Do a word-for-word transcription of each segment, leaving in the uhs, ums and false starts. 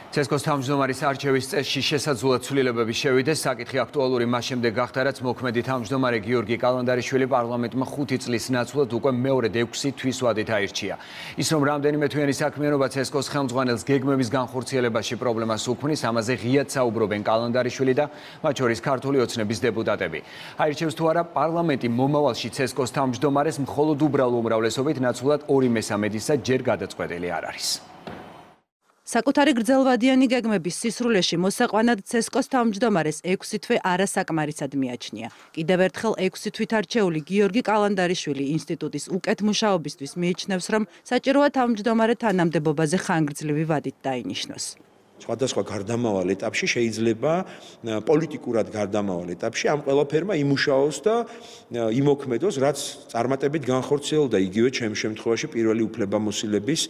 ცესკოს თავმჯდომარის არჩევის წესში შესაძლოა ცვლილებები შევიდეს, საკითხი აქტუალური მას შემდეგ გახდა, რაც მოქმედი თავმჯდომარე გიორგი კალანდარიშვილი პარლამენტმა ხუთი წლის ნაცვლად უკვე მეორედ ექვსი თვის ვადით აირჩია. ის რომ რამდენიმე თვიანი საქმიანობა ცესკოს ხელმძღვანელს გეგმების განხორციელებაში პრობლემას უქმნის, ამაზე ღიად საუბრობენ კალანდარიშვილი და მათ შორის ქართული ოცნების დეპუტატები. აირჩევს თუ არა პარლამენტი მომავალში ცესკოს თავმჯდომარეს მხოლოდ უბრალო უმრავლესობით ნაცვლად ორი მესამედისა ჯერ გადაწყვეტილი არ არის. საკუთარი გრძელვადიანი გეგმების სისრულეში მოსაყვანად ცესკოს თავმჯდომარეს ექვსი თვე არასაკმარისად მიაჩნია. კიდევ ერთხელ ექვსი თვით არჩეული გიორგი კალანდარიშვილი ინსტიტუტის უკეთ მუშაობისთვის მიიჩნევს, რომ საჭიროა თავმჯდომარე თანამდებობაზე ხანგრძლივი ვადით დაინიშნოს. სხვადასხვა გარდამავალ ეტაპში შეიძლება პოლიტიკურად გარდამავალ ეტაპში ამ ყველაფერმა იმუშაოს და იმოქმედოს, რაც წარმატებით განხორციელდა იგივე ჩემს შემთხვევაში პირველი უფლებამოსილების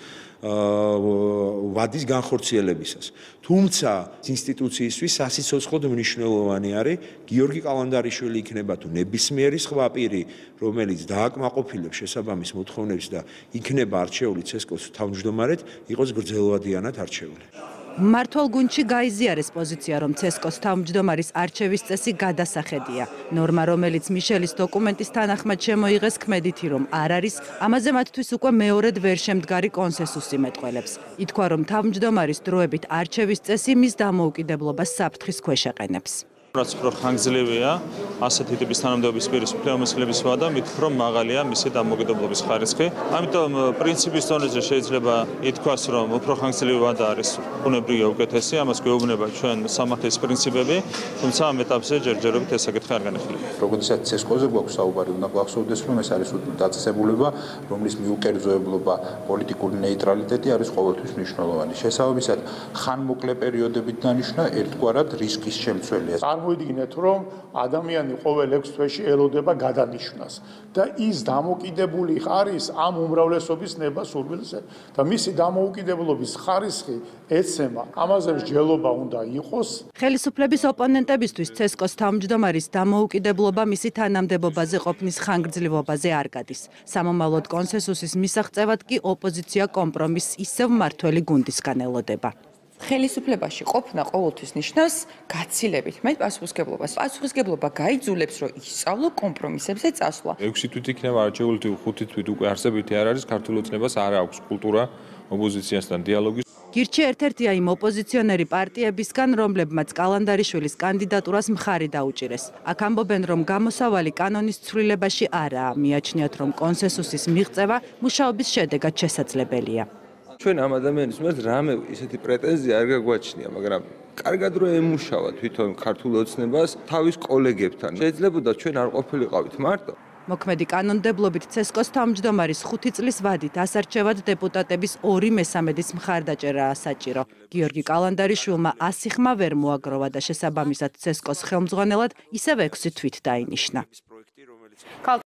ვადის განხორციელებისას. თუმცა ინსტიტუციისთვის სასიცოცხლოდ მნიშვნელოვანი არის გიორგი კალანდარიშვილი იქნება თუ ნებისმიერი სხვა პირი, რომელიც დააკმაყოფილებს შესაბამის მოთხოვნებს და იქნება არჩეული ცესკოს თავმჯდომარედ, იყოს გრძელვადიანად არჩეული. მმართველ გუნდში გაიზიარეს პოზიცია, რომ ცესკოს თავმჯდომარის არჩევის წესი გადასახედია. ნორმა, რომელიც მიშელის დოკუმენტის თანახმად შემოიღეს, ქმედითი რომ არ არის, ამაზე მათთვის უკვე მეორედ ვერ შემდგარი კონსენსუსი მეტყველებს. ითქვა, რომ თავმჯდომარის დროებით არჩევის წესი მის დამოუკიდებლობას საფრთხის ქვეშ ეყენებს. რაც უფრო ხანგრძლივია, ასეთი ტიპის თანამდებობის პირის უფლებამოსილების ვადა, მით უფრო მაღალია მისი დამოუკიდებლობის ხარისხი. ამიტომ პრინციპის დონეზე შეიძლება ითქვას, რომ უფრო ხანგრძლივი ვადა არის ბუნებრივია უკეთესი, ამას გვეუბნება ჩვენ სამართლის პრინციპები, თუმცა ამ ეტაპზე ჯერჯერობით ეს საკითხი არ განიხილება. როდესაც ცესკოზე გვაქვს საუბარი, უნდა გვახსოვდეს, რომ ეს არის დაწესებულება, რომლის მიუკერძოებლობა, პოლიტიკური ნეიტრალიტეტი არის ყოველთვის მნიშვნელოვანი. შესაბამისად, ხანმოკლე პერიოდებით დანიშნა ერთგვარად რისკის შემცველია. წარმოიდგინეთ, რომ ადამიანი ყოველ ექვს თვეში ელოდება გადანიშნას და ის დამოკიდებული არის ამ უმრავლესობის ნება-სურვილზე და მისი დამოუკიდებლობის ხარისხი ეცემა, ამაზე მსჯელობა უნდა იყოს. ხელისუფლების ოპონენტებისთვის ცესკოს თავმჯდომარის დამოუკიდებლობა მისი თანამდებობაზე ყოფნის ხანგრძლივობაზე არ გადის. სამომავლოდ კონსენსუსის მისაღწევად კი ოპოზიცია კომპრომისს ისევ მმართველი გუნდისგან ელოდება. ხელისუფლებაში ყოფნა ყოველთვის ნიშნავს გაცილებით მეტ პასუხისმგებლობას. პასუხისმგებლობა გაიძულებს, რომ ისწავლო კომპრომისებზე წასვლა. ექვსი თვით იქნება არჩეული თუ ხუთი თვით უკვე არსებითი არ არის, ქართულ ოცნებას არ აქვს კულტურა ოპოზიციასთან დიალოგის. გირჩი ერთ-ერთია იმ ოპოზიციონერი პარტიებისგან, რომლებმაც კალანდარიშვილის კანდიდატურას მხარი დაუჭირეს. აქ ამბობენ, რომ გამოსავალი კანონის ცვლილებაში არაა, მიაჩნიათ, რომ კონსენსუსის მიღწევა მუშაობის შედეგად შესაძლებელია. ჩვენ ამ ადამიანის მიმართ რამე ისეთი პრეტენზია არ გაგვაჩნია, მაგრამ კარგად რო ემუშავა თვითონ ქართულ ოცნებას თავის კოლეგებთან. შეიძლებოდა ჩვენ არ ყოფილიყავით მარტო. მოქმედი კანონმდებლობით ცესკოს თავმჯდომარის ხუთი წლის ვადით ასარჩევად დეპუტატების ორი მესამედის მხარდაჭერაა საჭირო. გიორგი კალანდარიშვილმა ასი ხმა ვერ მოაგროვა და შესაბამისად ცესკოს ხელმძღვანელად ისევ ექვსი თვით დაინიშნა.